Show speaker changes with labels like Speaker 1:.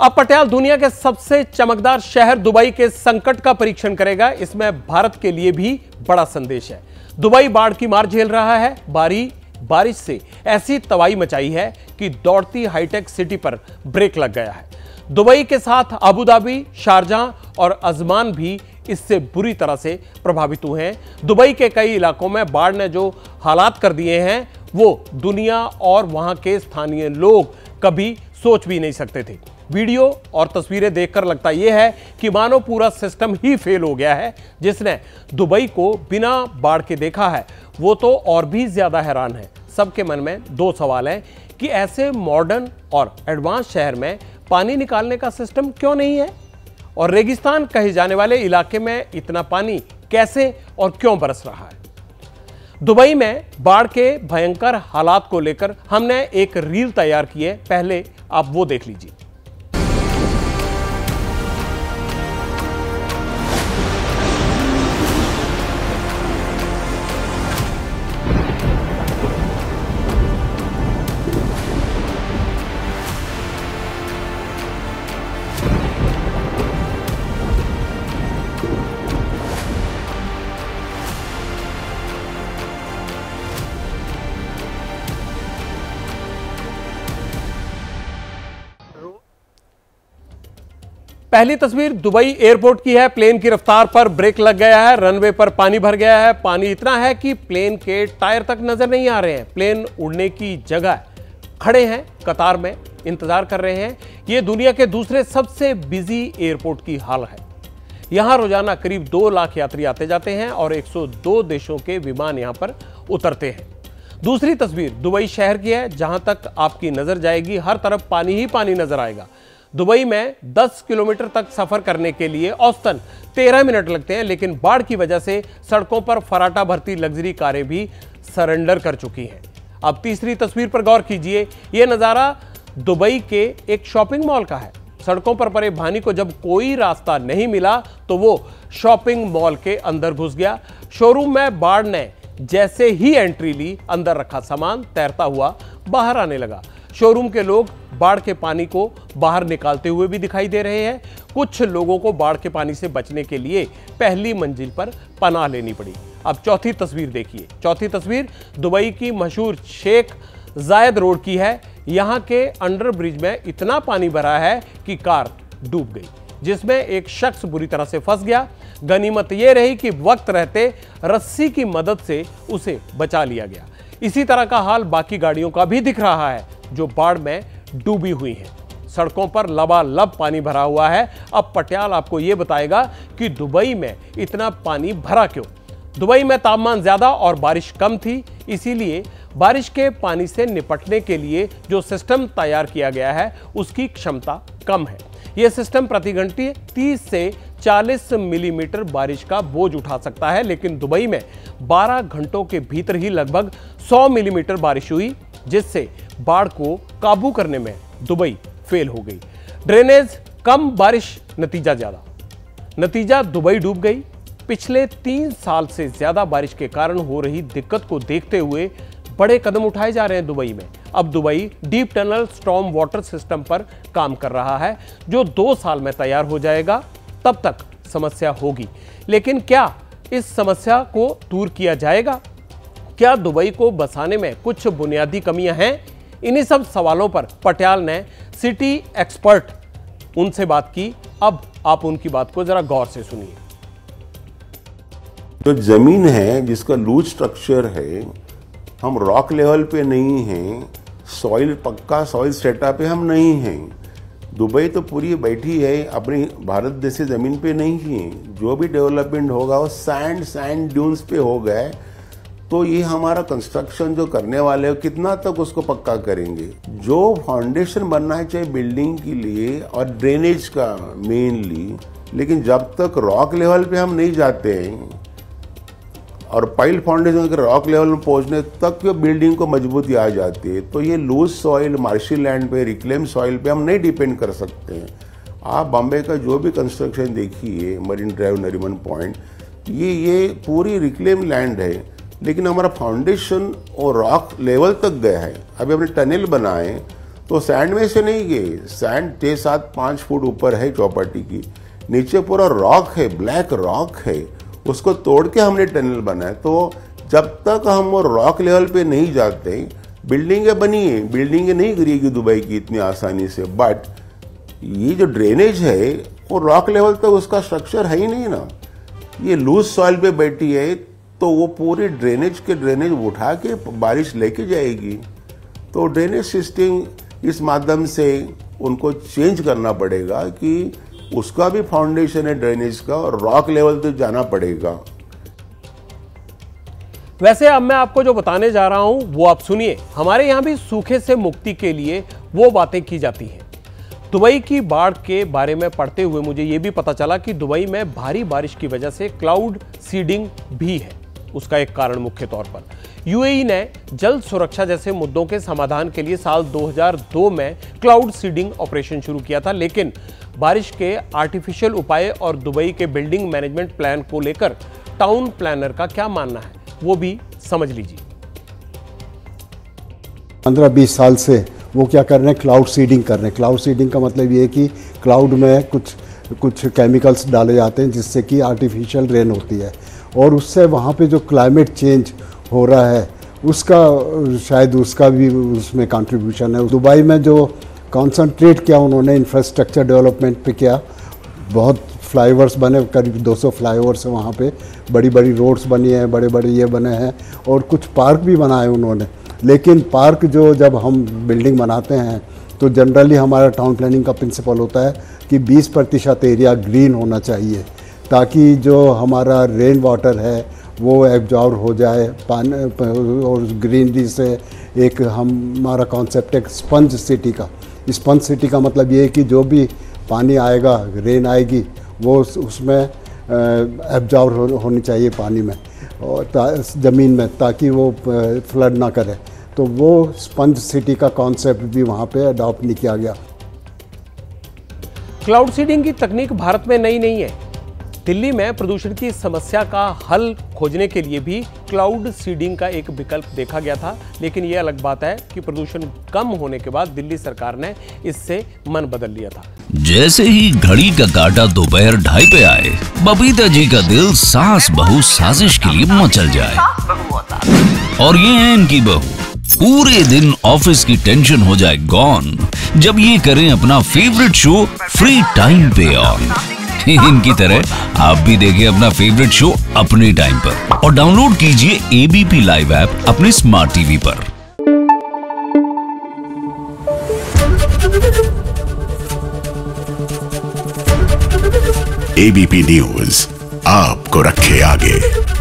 Speaker 1: अब पटियाला दुनिया के सबसे चमकदार शहर दुबई के संकट का परीक्षण करेगा। इसमें भारत के लिए भी बड़ा संदेश है। दुबई बाढ़ की मार झेल रहा है। बारिश से ऐसी तबाही मचाई है कि दौड़ती हाईटेक सिटी पर ब्रेक लग गया है। दुबई के साथ अबू धाबी, शारजाह और अजमान भी इससे बुरी तरह से प्रभावित हुए हैं। दुबई के कई इलाकों में बाढ़ ने जो हालात कर दिए हैं वो दुनिया और वहां के स्थानीय लोग कभी सोच भी नहीं सकते थे। वीडियो और तस्वीरें देखकर लगता यह है कि मानो पूरा सिस्टम ही फेल हो गया है। जिसने दुबई को बिना बाढ़ के देखा है वो तो और भी ज्यादा हैरान है। सबके मन में दो सवाल हैं कि ऐसे मॉडर्न और एडवांस शहर में पानी निकालने का सिस्टम क्यों नहीं है, और रेगिस्तान कहे जाने वाले इलाके में इतना पानी कैसे और क्यों बरस रहा है। दुबई में बाढ़ के भयंकर हालात को लेकर हमने एक रील तैयार की है, पहले आप वो देख लीजिए। पहली तस्वीर दुबई एयरपोर्ट की है। प्लेन की रफ्तार पर ब्रेक लग गया है। रनवे पर पानी भर गया है। पानी इतना है कि प्लेन के टायर तक नजर नहीं आ रहे हैं। प्लेन उड़ने की जगह खड़े हैं, कतार में इंतजार कर रहे हैं। यह दुनिया के दूसरे सबसे बिजी एयरपोर्ट की हाल है। यहां रोजाना करीब 2 लाख यात्री आते जाते हैं और 102 देशों के विमान यहां पर उतरते हैं। दूसरी तस्वीर दुबई शहर की है। जहां तक आपकी नजर जाएगी हर तरफ पानी ही पानी नजर आएगा। दुबई में 10 किलोमीटर तक सफर करने के लिए औसतन 13 मिनट लगते हैं, लेकिन बाढ़ की वजह से सड़कों पर फराटा भरती लग्जरी कारें भी सरेंडर कर चुकी हैं। अब तीसरी तस्वीर पर गौर कीजिए। यह नजारा दुबई के एक शॉपिंग मॉल का है। सड़कों पर पड़े पानी को जब कोई रास्ता नहीं मिला तो वो शॉपिंग मॉल के अंदर घुस गया। शोरूम में बाढ़ ने जैसे ही एंट्री ली, अंदर रखा सामान तैरता हुआ बाहर आने लगा। शोरूम के लोग बाढ़ के पानी को बाहर निकालते हुए भी दिखाई दे रहे हैं। कुछ लोगों को बाढ़ के पानी से बचने के लिए पहली मंजिल पर पनाह लेनी पड़ी। अब चौथी तस्वीर देखिए। चौथी तस्वीर दुबई की मशहूर शेख जायद रोड की है। यहां के अंडर ब्रिज में इतना पानी भरा है कि कार डूब गई, जिसमें एक शख्स बुरी तरह से फंस गया। गनीमत यह रही कि वक्त रहते रस्सी की मदद से उसे बचा लिया गया। इसी तरह का हाल बाकी गाड़ियों का भी दिख रहा है जो बाढ़ में डूबी हुई हैं। सड़कों पर लबालब पानी भरा हुआ है। अब पटियाला आपको यह बताएगा कि दुबई में इतना पानी भरा क्यों। दुबई में तापमान ज्यादा और बारिश कम थी, इसीलिए बारिश के पानी से निपटने के लिए जो सिस्टम तैयार किया गया है उसकी क्षमता कम है। यह सिस्टम प्रति घंटे 30 से 40 मिलीमीटर बारिश का बोझ उठा सकता है, लेकिन दुबई में 12 घंटों के भीतर ही लगभग 100 मिलीमीटर बारिश हुई, जिससे बाढ़ को काबू करने में दुबई फेल हो गई। ड्रेनेज कम, बारिश नतीजा ज्यादा। नतीजा दुबई डूब गई। पिछले 3 साल से ज्यादा बारिश के कारण हो रही दिक्कत को देखते हुए बड़े कदम उठाए जा रहे हैं दुबई में। अब Dubai deep tunnel storm water system पर काम कर रहा है, जो 2 साल में तैयार हो जाएगा। तब तक समस्या होगी, लेकिन क्या इस समस्या को दूर किया जाएगा? क्या दुबई को बसाने में कुछ बुनियादी कमियां हैं? इन्हीं सब सवालों पर पटियाला ने सिटी एक्सपर्ट उनसे बात की। अब आप उनकी बात को जरा गौर से सुनिए।
Speaker 2: जो जमीन है जिसका लूज स्ट्रक्चर है, हम रॉक लेवल पे नहीं हैं, सॉइल पक्का सॉइल सेटअप पे हम नहीं हैं। दुबई तो पूरी बैठी है अपनी भारत जैसे जमीन पे नहीं है। जो भी डेवलपमेंट होगा वो सैंड ड्यून्स पे हो गए। तो ये हमारा कंस्ट्रक्शन जो करने वाले हो कितना तक उसको पक्का करेंगे। जो फाउंडेशन बनना है चाहिए बिल्डिंग के लिए और ड्रेनेज का मेनली, लेकिन जब तक रॉक लेवल पे हम नहीं जाते हैं और पाइल फाउंडेशन के रॉक लेवल में पहुंचने तक बिल्डिंग को मजबूती आ जाती है। तो ये लूज सॉइल मार्शी लैंड पे, रिक्लेम सॉइल पे हम नहीं डिपेंड कर सकते हैं। आप बॉम्बे का जो भी कंस्ट्रक्शन देखिए, मरीन ड्राइव, नरीमन पॉइंट, ये पूरी रिक्लेम लैंड है, लेकिन हमारा फाउंडेशन और रॉक लेवल तक गया है। अभी हमने टनल बनाए तो सैंड में से नहीं गए, सैंड 6-7-5 फुट ऊपर है चौपाटी की, नीचे पूरा रॉक है, ब्लैक रॉक है, उसको तोड़ के हमने टनल बनाया। तो जब तक हम वो रॉक लेवल पे नहीं जाते, बिल्डिंगें बनी है, बिल्डिंगें नहीं गिरेगी दुबई की इतनी आसानी से, बट ये जो ड्रेनेज है वो रॉक लेवल तक उसका स्ट्रक्चर है ही नहीं ना। ये लूज सॉइल पे बैठी है तो वो पूरी ड्रेनेज उठा के बारिश लेके जाएगी। तो ड्रेनेज सिस्टम इस माध्यम से उनको चेंज करना पड़ेगा कि उसका भी फाउंडेशन है ड्रेनेज का, और रॉक लेवल तक जाना पड़ेगा।
Speaker 1: वैसे अब मैं आपको जो बताने जा रहा हूं वो आप सुनिए। हमारे यहां भी सूखे से मुक्ति के लिए वो बातें की जाती हैं। दुबई की बाढ़ के बारे में पढ़ते हुए मुझे ये भी पता चला कि दुबई में भारी बारिश की वजह से क्लाउड सीडिंग भी है। उसका एक कारण मुख्य तौर पर यूएई ने जल सुरक्षा जैसे मुद्दों के समाधान के लिए साल 2002 में क्लाउड सीडिंग ऑपरेशन शुरू किया था, लेकिन बारिश के आर्टिफिशियल उपाय और दुबई के बिल्डिंग मैनेजमेंट प्लान को लेकर टाउन प्लानर का क्या मानना है वो भी समझ लीजिए।
Speaker 3: 15-20 साल से वो क्या कर रहे हैं, क्लाउड सीडिंग कर रहे हैं। क्लाउड सीडिंग का मतलब ये है कि क्लाउड में कुछ केमिकल्स डाले जाते हैं जिससे कि आर्टिफिशियल रेन होती है, और उससे वहाँ पे जो क्लाइमेट चेंज हो रहा है उसका शायद उसका भी उसमें कंट्रीब्यूशन है। दुबई में जो कॉन्सनट्रेट किया उन्होंने इंफ्रास्ट्रक्चर डेवलपमेंट पे किया, बहुत फ्लाईओवर्स बने, करीब 200 फ्लाईओवर्स हैं वहाँ पे, बड़ी बड़ी रोड्स बनी हैं, बड़े बड़े ये बने हैं, और कुछ पार्क भी बनाए उन्होंने। लेकिन पार्क जो जब हम बिल्डिंग बनाते हैं तो जनरली हमारा टाउन प्लानिंग का प्रिंसिपल होता है कि 20% एरिया ग्रीन होना चाहिए, ताकि जो हमारा रेन वाटर है वो एब्जॉर्ब हो जाए पानी, और ग्रीनरी से एक हमारा कॉन्सेप्ट है स्पंज सिटी का। स्पंज सिटी का मतलब ये है कि जो भी पानी आएगा, रेन आएगी, वो उसमें एब्जॉर्ब होनी चाहिए पानी में और ज़मीन में, ताकि वो फ्लड ना करे। तो वो स्पंज सिटी का कॉन्सेप्ट भी वहाँ पे अडॉप्ट नहीं किया गया।
Speaker 1: क्लाउड सीडिंग की तकनीक भारत में नई नहीं है। दिल्ली में प्रदूषण की समस्या का हल खोजने के लिए भी क्लाउड सीडिंग का एक विकल्प देखा गया था, लेकिन यह अलग बात है कि प्रदूषण कम होने के बाद दिल्ली सरकार ने इससे मन बदल लिया था।
Speaker 4: जैसे ही घड़ी का काटा दोपहर 2:30 पे आए, बबीता जी का दिल सास बहू साजिश के लिए मचल जाए। और ये है इनकी बहू, पूरे दिन ऑफिस की टेंशन हो जाए गॉन जब ये करें अपना फेवरेट शो फ्री टाइम पे ऑन। इनकी तरह आप भी देखें अपना फेवरेट शो अपने टाइम पर और डाउनलोड कीजिए एबीपी लाइव ऐप अपने स्मार्ट टीवी पर।
Speaker 5: एबीपी न्यूज आपको रखे आगे।